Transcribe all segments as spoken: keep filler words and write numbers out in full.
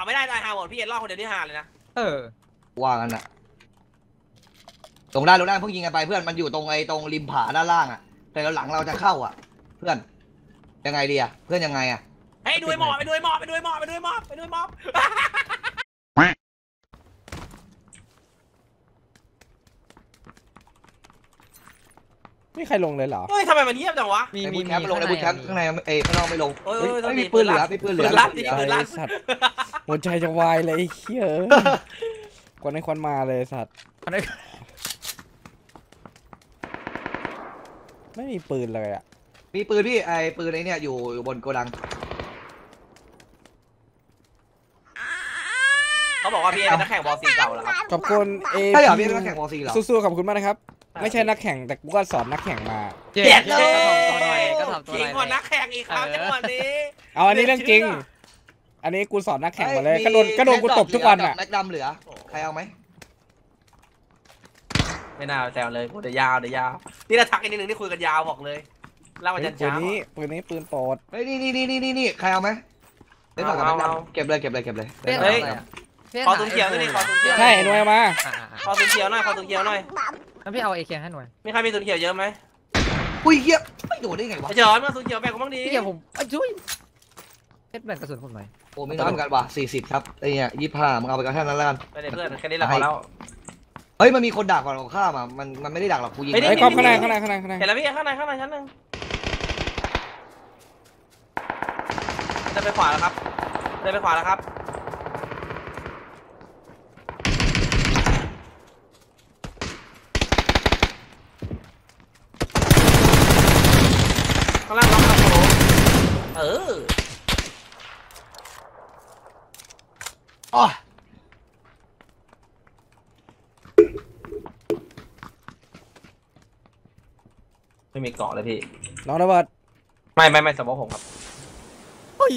ไม่ได้ตายหาหมดพี่เอ็นล่อคนเดียวที่หาเลยนะเออว่ากันอะตรงด้านตรงด้านเพิ่งยิงกันไปเพื่อนมันอยู่ตรงไอ้ตรงริมผาด้านล่างอะแต่เราหลังเราจะเข้าอะเพื่อนยังไงดีอะเพื่อนยังไงอะเฮ้ยดูหมอบไปดูหมอบไปดูหมอบไปดูหมอบไปดูหมอบไม่ใครลงเลยเหรอเฮ้ยทำไมมันเงียบจังวะมีมีแคปลงในบูทแคปข้างในเอ้ข้างนอกไม่ลงไม่มีปืนเหลือมีปืนเหลือลั่นที่ปืนลั่นสัตว์หัวใจจะวายเลยไอ้เหี้ยควันในควันมาเลยสัตว์ไม่มีปืนเลยอ่ะมีปืนพี่ไอ้ปืนไอ้เนี่ยอยู่บนโกดังเขาบอกว่าพี่เอ็นนักแข่งบอลซีเก่าแล้วครับขอบคุณเอใช่เหรอพี่นักแข่งบอลซีเหรอสู้ๆขอบคุณมากนะครับไม่ใช่นักแข่งแต่กูก็สอนนักแข่งมาเจ็ดเลยก็ทำตัวหน่อยกว่านักแข่งอีกครั้งจังหวะนี้เอาอันนี้เรื่องจริงอันนี้กูสอนนักแข่งมาเลยก็โดนก็โดนกูตบทุกวันอ่ะแม็กดำเหลือใครเอาไหมไม่น่าแซวเลยเดี๋ยวยาวเดี๋ยวยาวนี่เราทักอีกนิดนึงนี่คุยกันยาวบอกเลยเล่าวันจันทร์ปืนเช้านี้ปืนนี้ปืนโปรดเฮ้ยนี่นี่นี่นี่นี่ใครเอาไหมเล่นต่อกับแม็กดำเก็บเลยเก็บเลยเก็บเลยเฮ้ยคอตุ้งเขียวนี่คอตุ้งเขียวใช่หน่วยมาคอตุ้งเขียวหน่อยคอตุ้งเขียวหน่อยงั้นพี่เอาเอเคให้หน่วยมีใครมีตุ้งเขียวเยอะไหมอุ้ยเหี้ยไม่โดดได้ไงวะเฉินมาตุ้งเขียวแบ่งกูบ้างดิพี่เดี๋ยวผมไอ้ช่วยเพชรแบ่งกระสุนผมหน่อยโอ้ไม่น้อยเหมือนกันว่ะสี่สิบครับไอ้เนี่ยยี่สิบห้ามึงเอาไปกันแค่นั้นแล้วกันไปเลยเพื่อนแค่นี้แหละพอแล้วเฮ้ยมันมีคนดักก่อนของข้ามามันมันไม่ได้ดักหรอกกูยิงไอ้กล้องข้างในข้างในข้างในข้างในเห็นแล้วพี่ข้างในข้างในชั้นหนึ่งเดินไปขวาแล้วครับเดินไปขวาแล้วครับข้างล่างล็อกครับผมเอออ๋อไม่มีเกาะเลยพี่น้องระเบิดไม่ไม่ไม่สมองผมครับเฮ้ย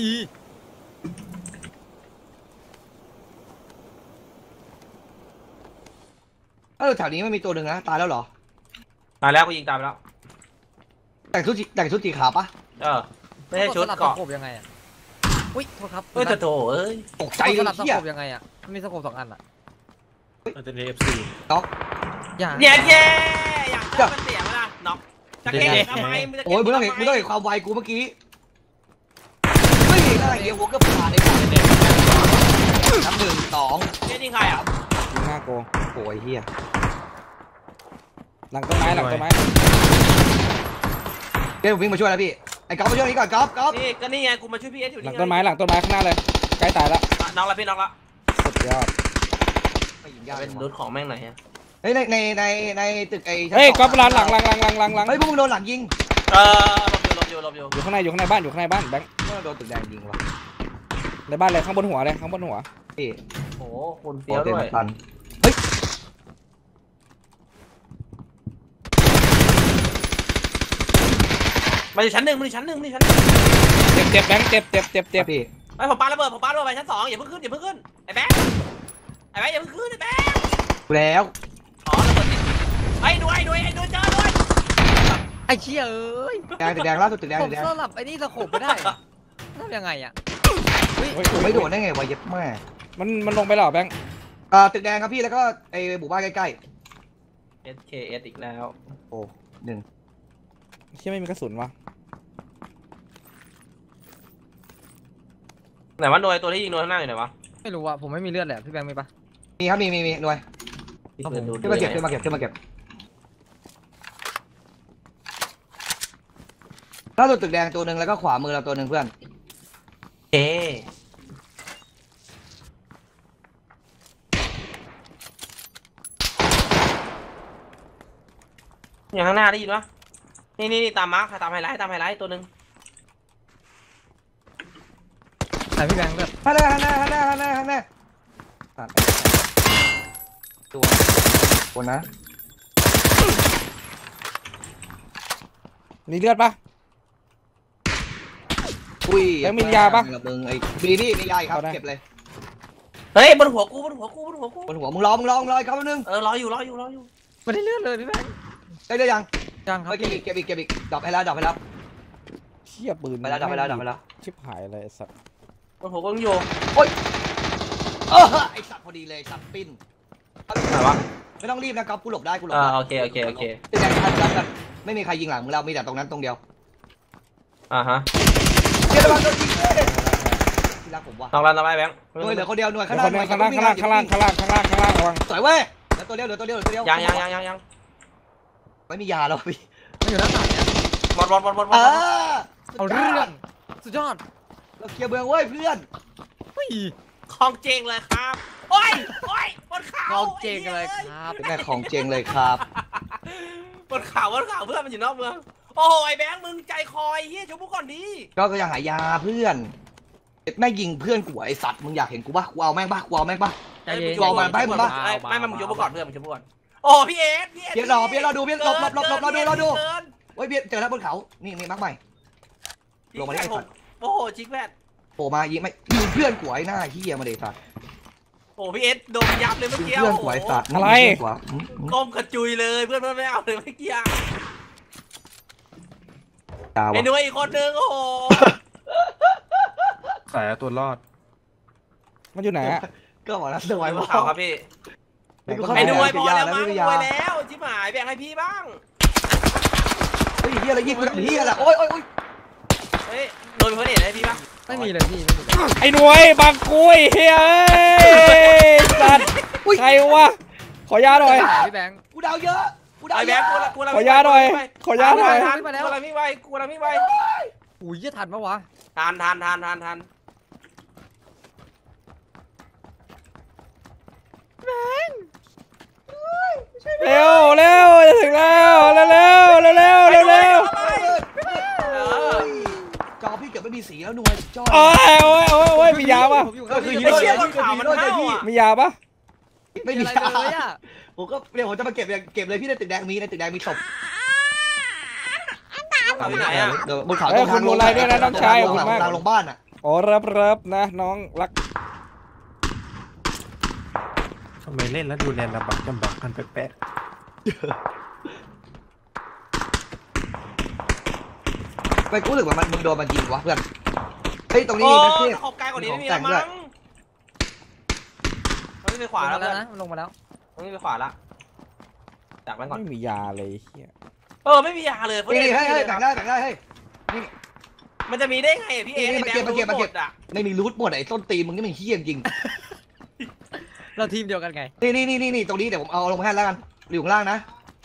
เออแถวนี้ไม่มีตัวหนึ่งนะตายแล้วเหรอตายแล้วกูยิงตายไปแล้วแต่งชุดแต่งชุดสีขาวปะเออไม่ใช่ชุดเกาะยังไงอ่ะอุ้ยโทษครับเฮ้ยจะโถเอ้ยตกใจเลยเหี้ยยังไงอ่ะมันมีสโคปสองอันอ่ะมันจะเอฟซีน็อกอย่างเย้เย้อย่างเจ้ามันเสียเวลาน็อกจะเก็บทำไมโอ้ยมึงต้องเห็นมึงต้องเห็นความไวกูเมื่อกี้ไม่เห็นอะไรเงี้ยหัวก็ผ่านไอ้ผ่านเด็กน้ำหนึ่งสองเจ๊จริงใครอ่ะยิงหน้าโกโอ้ยเฮียหลังต้นไม้หลังต้นไม้เดี๋ยววิ่งมาช่วยแล้วพี่ไอ้ก๊อฟมาช่วยนี่ก่อนก๊อฟก๊อฟนี่ก็นี่ไงกูมาช่วยพี่เอสอยู่นี่หลังต้นไม้หลังต้นไม้ข้างหน้าเลยใกล้ตายแล้วน้องละพี่น้องละสุดยอดเป็นรถของแม่งไหนฮะเฮ้ยในในในในตึกไอ้เฮ้ยก๊อฟหลังหลังหลังหลังหลังหลังหลังเฮ้ยพวกมึงโดนหลังยิงเออหลบอยู่หลบอยู่หลบอยู่อยู่ข้างในอยู่ข้างในบ้านอยู่ข้างในบ้านแบงค์โดนตึกแดงยิงวะในบ้านเลยข้างบนหัวเลยข้างบนหัวพี่โอ้คุณเฟี้ยวด้วยเฮ้ยมาอยู่ชั้นหนึ่งมาอยู่ชั้นหนึ่งมาอยู่ชั้นหนึ่งเจ็บเจ็บแบงค์เจ็บเจ็บเจ็บเจ็บพี่ไอ้ผมปาระเบิดผมปาระเบิดไปชั้นสองอย่าเพิ่งขึ้นอย่าเพิ่งขึ้นไอ้แบงค์ไอ้แบงค์อย่าเพิ่งขึ้นไอ้แบงค์แล้วอ๋อระเบิดไอ้ด้วยด้วยไอ้ด้วยเจอด้วยไอ้เชี่ยเอ้ยแดงตึกแดงล่าสุดตึกแดงผมสลับไอ้นี่สโคปไม่ได้ทำยังไงอ่ะไม่โดนได้ไงวะเย็บแม่มันมันลงไปหรอแบงค์อ่าตึกแดงครับพี่แล้วก็ไอ้หมู่บ้านใกล้ๆ เอส เค เอส อีกแล้วโอ้หนึ่งเชี่ยไม่มีกระสุนวะไหนว่าหน่วยตัวที่ยิงหน่วยข้างหน้าอยู่ไหนวะไม่รู้อ่ะผมไม่มีเลือดเลยพี่แบงค์มีปะมีครับมีมีมีหน่วยขึ้นมาเก็บขึ้นมาเก็บขึ้นมาเก็บล่าสุดตึกแดงตัวหนึ่งแล้วก็ขวามือเราตัวหนึ่งเพื่อนเออย่างข้างหน้าได้ยินปะนี่นี่ตามมาร์คตามไฮไลท์ตามไฮไลท์ตัวหนึ่งแต่พี่แบงค์แบบฮันแน่ฮันแน่ฮันแน่ฮันแน่ฮันแน่ตัวคนนะมีเลือดปะอุ้ยยังมียาปะมึงไอ้บีนี่มียาครับเก็บเลยเฮ้ยบนหัวกูบนหัวกูบนหัวกูบนหัวมึงรอมึงรอมึงรอครับนึงเออรออยู่รออยู่รออยู่ไม่ได้เลือดเลยพี่แบงค์ได้ได้ยังยังครับเก็บอีกเก็บอีกเก็บอีกดับให้แล้วดับให้แล้วเชี่ยปืนไปแล้วดับไปแล้วดับไปแล้วชิบหายเลยสัตว์บนหัวกูยังอยู่โอ้ยเออไอสัตว์พอดีเลยสัตว์ปิ้นไหนวะไม่ต้องรีบนะก๊อฟกูหลบได้กูหลบอ่าได้โอเคโอเคโอเคตึกแดงทันกันกันไม่มีใครยิงหลังมึงเรามีแต่ตรงนั้นตรงเดียวอ่าฮะเดี๋ยวระวังโดนยิงเลยที่รักผมว่ะน้องรันน้องไอ้แบงค์หน่วยเหลือคนเดียวหน่วยข้าข้าง งล่าล่าง งข้างล่างข้างล่างข้างล่างข้างล่างข้างล่างข้างล่างระวังสวยเว้ยเหลือตัวเดียวเหลือตัวเดียวเหลือตัวเดียวยังยังยังยังยังไม่มียาแล้วพี่มันอยู่ด้านหลังเนี่ยหมดหมดหมดหมดหมเอดอเอาเรื่องสุดยอดเราเคลียร์เมืองเว้ยเพื่อนเฮ้ยของเจงเลยครับโอ้ยโอ้ยบนเขาเอาเจงเลยครับเป็นแม่ของเจงเลยครับบนเขาบนเขาเพื่อนมันอยู่นอกเมืองโอ้ยแบงค์มึงใจคอยเฮียชมพู่ก่อนดีก็ก็ยังหายาเพื่อนแม่งยิงเพื่อนกูไอสัตว์มึงอยากเห็นกูปะกูเอาแม่งปะกูเอาแม่งปะใจเย็นลองมาไปมึงปะไม่ไม่มึงชมพู่ก่อนเพื่อนมึงชมพู่ก่อนโอ้พี่เอสพี่เอสเพี้ยนรอเพี้ยนรอดูเพี้ยนหลบหลบหลบหลบรอดูรอดูเกินเฮ้ยเพี้ยนเจอแล้วบนเขานี่นี่มักใหม่ ลงมาได้ไอ้สัตว์โอ้โหจิกแพดโผล่มายิงไม่ยิงเพื่อนกูไอ้หน้าเฮียมาเด็สัตว์โอ้พี่เอสโดนยับเลยเมื่อยิงกี้เพื่อนกูไอ้สัตว์อะไรยิงเพื่อนกูอะอืมอืมก้มกระจุยเลยเพื่อนเพื่อนไม่เอาเลยเมื่อกี้ดาวไอ้อะหนุ่ยอีกคนนึงโอ้โหสายตัวรอดมันอยู่ไหนอะก็บอกแล้วสวยบมาน กเขาครับพี่ไอ้กูเข้าไอ้หนุ่ยไปพอแล้วไม่มั้งมีรยาวยแล้วชิบหายแบ่งให้พี่บ้างเฮ้ยเฮียอะไรยิงกูทำเฮียอะไรโอ้ยโอ้ยโอ้ยเฮ้ยโดนเพื่อนเห็นให้พี่บ้างไม่มีเลยพี่ไม่มีเลยไอ้หน่วยบางกุยเฮ้ยสัตว์ใครวะขอยาหน่อยพี่แบงค์กูดาวเยอะกูดาวไอ้เยแบงอะค์กูละกูละขอยาหน่อยขอยาหน่อยทันกูละไม่ไหวกูละไม่ไหวอุ้ยจะทันปะวะทันทันทันทันทันเร็วเร็วจะถึงแล้วเร็วเร็วเร็วเร็วเร็วเร็วจอพี่เก็บไม่มีสีแล้วหน่วยจอโอ้ยโอ้ยโอ้ยโอ้ยมียาปะผมอยู่ก็ข้างคือพี่ฮีไอ้โร่เชี่ยบนเขามันเท่าอ่ะมียาปะไม่มีอะไรเลยอ่ะผมก็เดี๋ยวผมจะมาเก็บเก็บเลยพี่ในตึกแดงมีในตึกแดงมีศพเขาที่ไหนอ่ะเดี๋ยวบนเขาเอ้ยคุณโมไลด้วยนะน้องชายขอบคุณมากทางลงบ้านอ่ะโอ้รับรับนะน้องรักทำไมเล่นแล้วดูแลลำบากจำบักกันแปะไปกูรู้สึกว่ามันมึงโดนมันยิงวะเพื่อนเฮ้ยตรงนี้โอ้มีแม็กเทยพขอบไกลกว่านี้ไม่มีแล้วมั้งมันไม่ไปขวาลแล้วงมาเพื่แล้อวน นะมันลงมาแล้วมันไม่ไปขวาละจากแม่งก่อนไม่มียาเลยเฮียเออไม่มียาเลยนี่เฮ้ยเฮ้ยแบ่งได้แบ่งได้เฮ้ยมันจะมีได้ไงพี่เอนี่ไอ้มาแบงเก็บค์มาเก็บมารู้หเก็มบดอ่ะไม่มีรูทหมดไอ้ต้นตีนมึงนี่มันเฮี้ยจริงเราทีมเดียวกันไงนี่นี่นี่นี่ตรงนี้เดี๋ยวผมเอาลงมาให้แล้วกันอยู่ข้างล่างนะ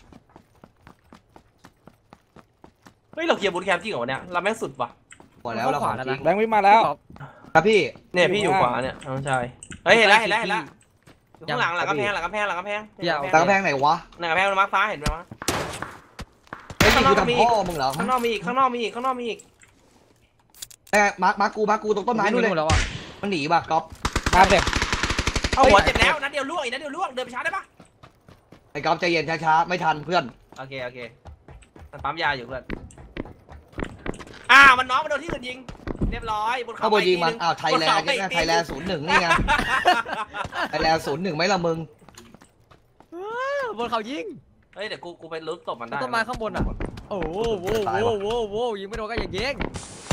เฮ้ยเราเคลียร์บูทแคมป์จริงเหรอเนี่ยเราแม่งสุดว่ะพอแล้วเราขอจริงแบงค์วิ่งมาแล้วครับพี่เนี่ยพี่อยู่ขวาเนี่ยน้องชายเฮ้ยเห็นแล้วเห็นแล้วเห็นแล้วอยู่ข้างหลังหลังกำแพงหลังกำแพงหลังกำแพงตางแพงไหนวะหลังกำแพงมันมาร์คฟ้าเห็นไหมวะไอ้นี่คือทำพ่อมึงเหรอข้างนอกมีอีกข้างนอกมีอีกข้างนอกมีอีกไอ้มาร์คมาร์คกูมาร์คกูตรงต้นไม้นู่นเลยแล้วอ่ะมันหนีป่ะก๊อฟมาเด็กเอาหัวเจ็บแล้วนัดเดียวล่วงอีกนัดเดียวล่วงเดินไปชาร์จได้ปะไอ้ก๊อฟใจเย็นช้าๆไม่ทันเพื่อนโอเคโอเคมันปั๊มยาอยู่เพื่อนอ่ามันน้องมันโดนที่อื่นยิงเรียบร้อยบนเข้าเขาบนยิงมันอ้าวไทยแลนด์ไทยแลนด์ศูนย์หนึ่งนี่ไงไทยแลนด์ศูนย์หนึ่งไหมล่ะมึงบนเขายิงเฮ้ยเดี๋ยวกูกูไปลุ้นตบมันได้ต้นไม้ข้างบนอ่ะ โอ้โหโว้โว้โว้โว้ยิงไม่โดนก็อย่างเงี้ย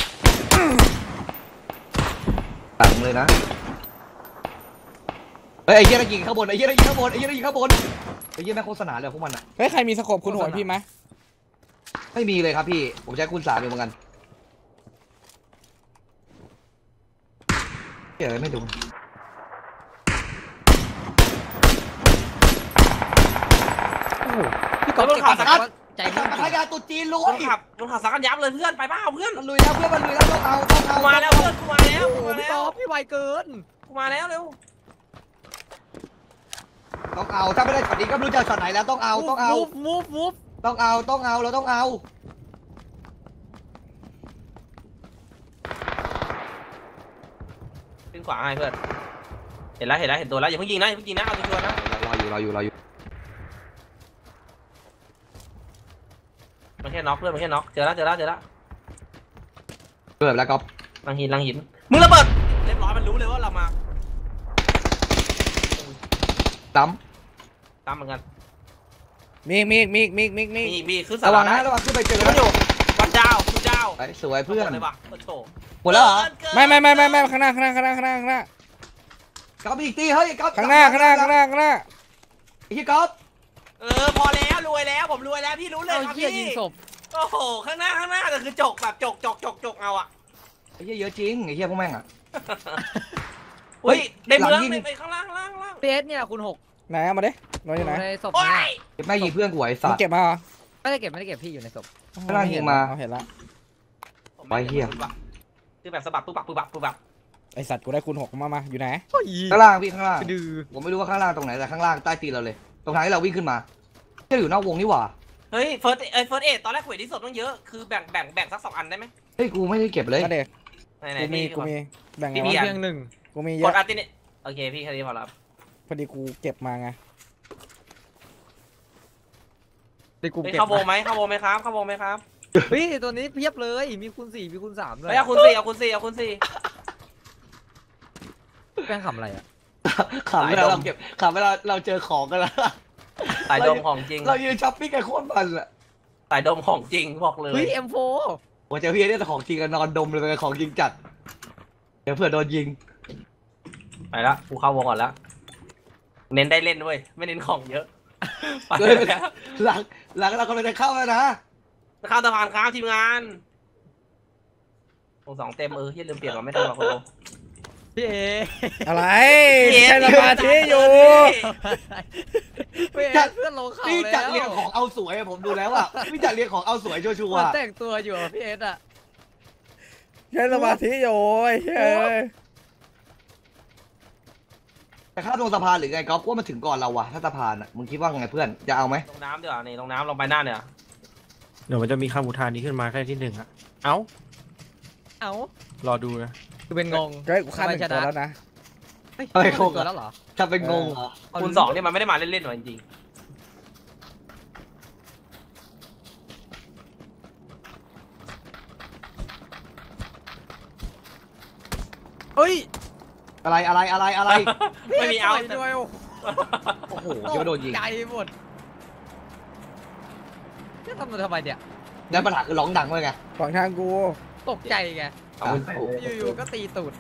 ตังเลยนะเฮ้ยไอ้เหี้ยนั่นยิงข้างบนไอ้เหี้ยนั่นยิงข้างบนไอ้เหี้ยนั่นยิงข้างบนไอ้เหี้ยแม่งโฆษณาเลยพวกมันอ่ะเฮ้ยใครมีสโคปคุณหัวพี่ไหมไม่มีเลยครับพี่ผมใช้คูณสามอยู่เหมือนกันเฮ้ยไม่ดูพี่กอล์ฟเก็บปากใจไอ้มึสังตว์พัทยาตุจีนลุคนยขับคนขับสักกันยับเลยเพื่อนไปเปล่าเพื่อนมันลุยแล้วเพื่อนมันลุยแล้วต้องเอาต้องเอากูมาแล้วเพื่อนกูมาแล้วโอ้กูโหมาพี่แล้กอวล์ฟพี่ไวเกินกูมาแล้วเร็วต้องเอาถ้าไม่ได้ช็อตนี้ก็ไม่รู้จะช็อตไหนแล้วต้องเอาต้องเอามูฟมูฟมูฟต้องเอาต้องเอาเราต้องเอาขึ้นขวาให้เพื่อนเห็นแล้วเห็นแล้วเห็นตัวแล้วอย่าเพิ่งยิงนะอย่าเพิ่งยิงนะเอาตัวๆนะรออยู่รออยู่รออยู่มันแค่น็อกเพื่อนมันแค่น็อกเจอแล้วเจอแล้วเจอแล้วเกิดแล้วก๊อฟลังหินลังหินมึงระเบิดเรียบร้อยมันรู้เลยว่าเรามาตั้มตามเหมือนกันมีมีมีมีมีมีมีมีขึ้นสระวัลาง ได้นะระวังขึ้นไปเจอมันนะอยู่วันดาวคุณดาวไปสวยเพื่อนเลยว่ะโอ้โหหมดแล้วเหรอไม่ไม่ไม่ไม่ไม่ข้างหน้าข้างหน้าข้างหน้าข้างหน้าข้างหน้าก๊อฟอีกตีเฮ้ยก๊อฟข้างหน้าข้างหน้าข้างหน้าข้างหน้าไอ้ที่ก๊อฟเออพอแล้วรวยแล้วผมรวยแล้วพี่รู้เลยเอาครับเหี้ยพี่ยิงศพโอ้โหข้างหน้าข้างหน้าแต่คือจกแบบจกจกจกจกเอาอะไอ้เหี้ยเยอะจริงไอ้เหี้ยพวกแม่งอ่ะเฮ้ยในเมืองหลังยิงในไปข้างล่างข้างล่างข้างล่างพีเอสเนี่ยคุณหกไหนเอามาดินอนอยู่ไหนในศพโอ้เนี่ยยเก็บแม่ยิงเพื่อนกูไอ้มึสังตว์เก็บมาเหรอไม่ได้เก็บไม่ได้เก็บพี่อยู่ในศพข้างล่างยิงมาเอเห็นละไว้เหี้ยคือแบบสะบัดปุ๊บปับปุ๊บปับปุ๊บปับไอสัตว์กูได้คูณหกมามาอยู่ไหนโอ้ยข้างล่างพี่ข้างล่างไปดื้อผมไม่รู้ว่าข้างล่างตรงไหนแต่ข้างล่างใต้ตีนเราเลย ตรงทางที่เราวิ่งขึ้นมาที่อยู่นอกวงนี่หว่าเฮ้ยเฟิร์สเอ้ยเฟิร์สเอตอนแรกหวยที่สดต้องเยอะคือแบ่งแบ่งแบ่งสักสองอันได้ไหมเฮ้ยกูไม่ได้เก็บเลยก็เด็กไหนไหนกูมีพี่กูมีแบ่งไงพี่วะอ่ะเพียงหนึ่งกูมีเยกดอะอันติเนี่ยโอเคพี่แค่นี้พอแล้วพอดีกูเก็บมาไงในกลุ่มเฮ้ยเก็บเข้าวงไหมเข้าวงไหมครับเข้าวงไหมครับเฮ้ยตัวนี้เพียบเลยมีคูณสี่มีคูณสามด้วยเฮ้ยเอาคุณสี่เอาคุณสี่เอาคุณสี่แป้งขำอะไรอ่ะขำเวลาเราเก็บขำเวลาเราเจอของกันแล้วสายดมของจริงเรายืนช้อปปิ้งกันโคตรมันอะสายดมของจริงบอกเลยเฮ้ย เอ็มโฟโอ้เจอพี่เนี่ยแต่ของจริงกันนอนดมเลยเป็นของจริงจัดเดี๋ยวเผื่อโดนยิงไปละกูเข้าวงก่อนแล้วเน้นได้เล่นด้วยไม่เน้นของเยอะไปเลยแล้วหลังหลังเรากำลังจะเข้าแล้วนะข้ามสะพานครับทีมงานวงสองเต็มเออที่ลืมเปลี่ยนมาไม่ต้องหรอกคุณโอพี่เออะไรใช้สมาธิอยู่พี่เอเพื่อนลงเข่าพี่แล้วจัดเรียงของเอาสวยอะผมดูแล้วอะพี่จัดเรียงของเอาสวยชัวเหมืร์อนๆแต่งตัวอยู่อะพี่เอสอ่ะใช้สมาธิอยู่ไอ้เฮ้ยแต่ข้ามตรงสะพานหรือไงก๊อฟว่ามันถึงก่อนเราวะถ้าสะพานอะมึงคิดว่าไงเพื่อนจะเอาไหมลงน้ำดีกว่านี่ลงน้ำลงไปหน้าเนี่ยเดี๋ยวมันจะมีคำอุทานนี้ขึ้นมาแค่ที่หนึ่งอะเอ้าเอ้ารอดูนะคือเป็นงงเฮ้ยกูฆ่าหนึ่งตัวแล้วนะเฮ้ยเฮ้ยเข้าตัวแล้วเหรอถ้าเป็นงงเหรอคูณสองเนี่ยมันไม่ได้มาเล่นๆหรอกจริงเฮ้ยอะไรอะไรอะไรอะไรๆไม่มีเอาพี่ด้วยโอ้โหเดี๋ยวโดนยิงใจหมดจะทำมันทำไมเนี่ยแล้วปัญหาคือร้องดังด้วยไงฝั่งทางกูตกใจไงเอาคุณอยู่ๆก็ตีตูด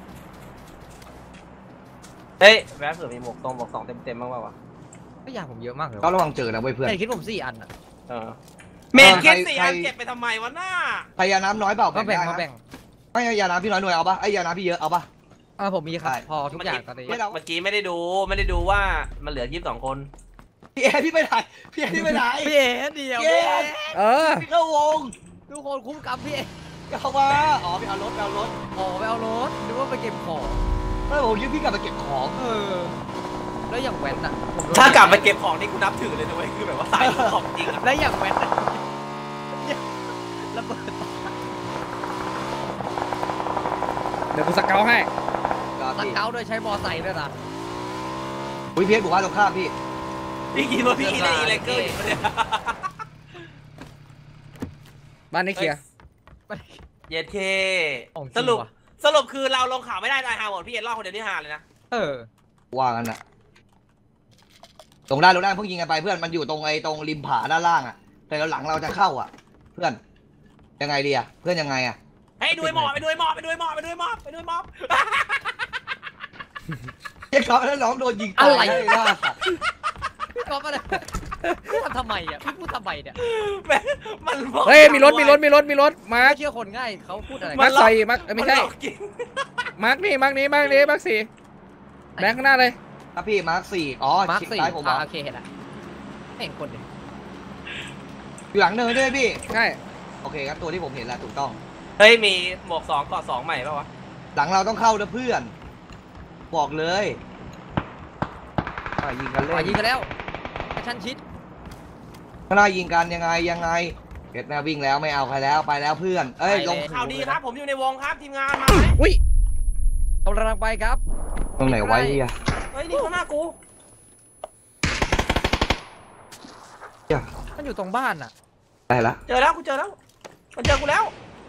เฮ้ยแวะเผื่อมีหมวกตรงหมวกสองเต็มๆบ้างเปล่าวะไม่อยากผมเยอะมากเลยก็ระวังเจอนะเว้ยเพื่อนเห็นคิดผมสี่อันอ่ะเออเมนคิดสี่ใครอันเก็บไปทำไมวะหน้าพยาน้ำน้อยเปล่าก็แบ่งได้มานะแบ่งไม่ยาน้ำพี่น้อยหน่วยเอาปะไอ้ยาน้ำพี่เยอะเอาปะอ่าผมมีครับได้พอทุกอย่างตอนนี้ไม่เอาเมื่อกี้ไม่ได้ดูไม่ได้ดูว่ามันเหลือยี่สิบสองคนพี่เอพี่ไปไหนพี่เอพี่ไปไหนพี่เอ๋เดียวเย้เออพี่เข้าวงทุกคนคุ้มกับพี่เอ๋เข้ามาอ๋อพี่เอารถเอารถอ๋อไปเอารถนึกว่าไปเก็บของเออผมคิดพี่กลับมาเก็บของเออแล้วอย่างแว้นอ่ะผมโดนถ้ากลับไปเก็บของนี่กูนับถือเลยนะเว้ยคือแบบว่าสายของจริงอะแล้วอย่างแว้นอะระเบิดเดี๋ยวกูสเกลให้ครับตะพี่เกาด้วยใช้มอไซค์ด้วยนะอุ้ยพี่เอบอกว่าตรงข้ามพี่พี่คิดว่าพี่ได้อีเลเกอร์อยู่ปะเนี่ยบ้านนี้เคลียร์เย็ดเคของจสริงรุปว่ะสรุปคือเราลงข่าวไม่ได้ตายหาหมดพี่เอ็นรอดคนเดียวที่หาเลยนะเออว่างั้นอะตรงได้ตรงได้พวกยิงกันไปเพื่อนมันอยู่ตรงไอ้ตรงริมผาด้านล่างอะแต่เราหลังเราจะเข้าอะเพื่อนยังไงดีอะเพื่อนยังไงอะให้ดูหมอบไปดูหมอบไปดูหมอบไปดูหมอบไปดูหมอบเจ๊ครับแล้วน้องโดนยิงตายอะไรให้ล่าสัตว์พี่ก๊อฟอะไรพี่ทำทำไมอ่ะพี่พูดทำไมเนี่ยแม่งมันบอกเฮ้ยมีรถมีรถมีรถมีรถมาร์คไม่เชื่อคนง่ายเขาพูดอะไรมาร์คใส่มาร์คเอ้ยไม่ใช่นหลอกกินมาร์คนี่มาร์คนี้มาร์คนี้มาร์คสี่แบงค์ข้างหน้าเลยครับพี่มาร์คสี่อ๋อมาร์คชิดสี่ซ้ายผมอ่าอ่ะโอเคเห็นละไม่เห็นคนเลยอยู่หลังเนินด้วยพี่ใช่โอเคครับตัวที่ผมเห็นแล้วถูกต้องเฮ้ยมีหมวกสองเกาะสองใหม่ป่าวะหลังเราต้องเข้านะเพื่อน บอกเลยอ่ะยิงกันอ่าเล่นยิงกันแล้วกระชั้นชิดข้างหน้ายิงกันยังไงยังไงเก็ดแม่วิ่งแล้วไม่เอาใครแล้วไปแล้วเพื่อนเอ้ยลงข่าวดีครับผมอยู่ในวงครับทีมงานมาไหมอุ้ยกำลังไปครับตรงไหนไว้เฮียเฮ้ยนี่ข้างหน้ากูมันอยู่ตรงบ้านอ่ะได้ละเจอแล้วกูเจอแล้วมันเจอกูแล้ว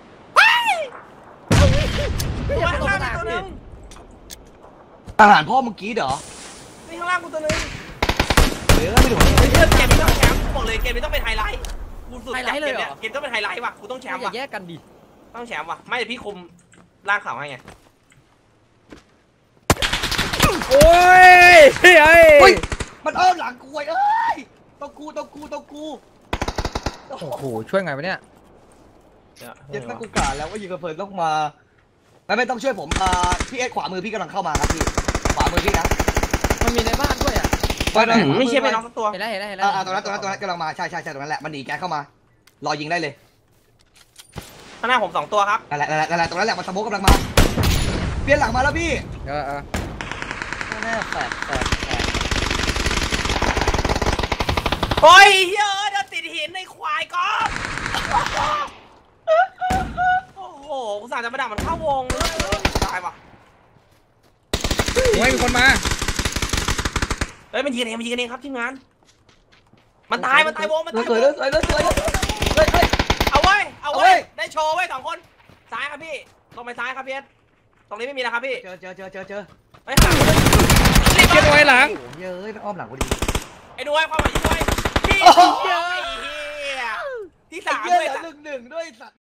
ไม่ตัวอยากข้างตกล่างกระมีดาษตัวหนึงอาหารพ่อเมื่อกี้เหรอนี่ข้างล่างกูตัวหนึงเดี๋ยวไม่ถูกเฮ้ยเกมนี้ต้องแชมป์บอกเลยเกมนี้ต้องเป็นไฮไลท์กูสุดจัดเกมเนี้ยเกมต้องเป็นไฮไลท์ว่ะกูต้องแชมป์อย่าว่ะแยกกันดิต้องแชมป์ว่ะไม่พี่คุมร่างข่าวให้ไงโอ้ยเฮ้ยเฮ้ยมันอ้อมหลังกูเอ้ยต้องกูต้องกูต้องกูโอ้โหช่วยไงวะเนี่ยเจ็ดนักกูกาแล้วว่ายิงกระเพินต้องมาไม่ไม่ต้องช่วยผมอ่าพี่เอ็ดขวามือพี่กำลังเข้ามาครับพี่ขวามือพี่นะมันมีในบ้านด้วยอ่ะไม่เชื่อไม่น้องสักตัวเห็นแล้วเห็นแล้วเห็นแล้วอ่าตรงนั้นตรงนั้นตรงนั้นกำลังมาใช่ใช่ใช่ตรงนั้นแหละมันหนีแกเข้ามารอยิงได้เลยข้างหน้าผมสองตัวครับนั่นแหละนั่นแหละนั่นแหละตรงนั้นแหละมันสโมกกำลังมาเปลี่ยนหลังมาแล้วพี่เออเออแน่แฝดแฝดแฝดโอ้ยเฮ้ยเดินติดหินในควายก๊อฟโอ้โหกูสั่งจะมาด่ามันเข้าวงเลยตายว่ะโอ้ยมีคนมาเฮ้ยมันยิงกันเองมันยิงกันเองครับทีมงานมันตายมันตายวงมันตายสวยเลยสวยเลยสวยเลยเฮ้ยเฮ้ยเอาไว้เอาเอาไว้เว้ยได้โชว์ไว้สองคนซ้ายครับพี่ตรงไปซ้ายครับพี่เอสตรงนี้ไม่มีนะครับพี่เจอเจอเจอเจอเจอไปหารีบเกียร์ไว้หลังโอ้ยเย้ยมันอ้อมหลังพอดีไอ้ด้วยความหมายด้วยพี่โอ้โหเหี้ยไอ้เหี้ยที่สามเย้ด้วย ยหนึ่งหนึ่งด้วยสัตว์